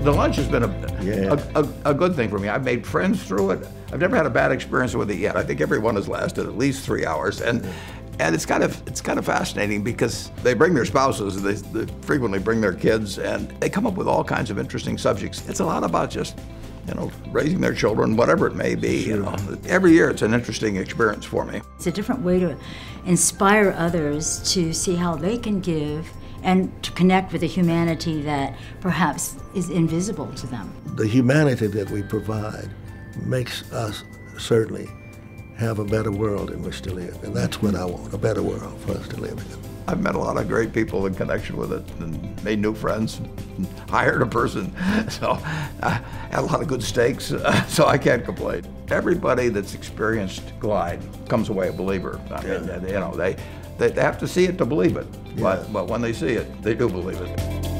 The lunch has been Yeah. a good thing for me. I've made friends through it. I've never had a bad experience with it yet. I think everyone has lasted at least 3 hours, and it's kind of fascinating because they bring their spouses, they frequently bring their kids, and they come up with all kinds of interesting subjects. It's a lot about just, raising their children, whatever it may be. Every year it's an interesting experience for me. It's a different way to inspire others to see how they can give and to connect with a humanity that perhaps is invisible to them. The humanity that we provide makes us certainly have a better world in which to live. And that's what I want, a better world for us to live in. I've met a lot of great people in connection with it and made new friends, and hired a person, so I had a lot of good steaks, so I can't complain. Everybody that's experienced Glide comes away a believer. I mean, they have to see it to believe it, but when they see it, they do believe it.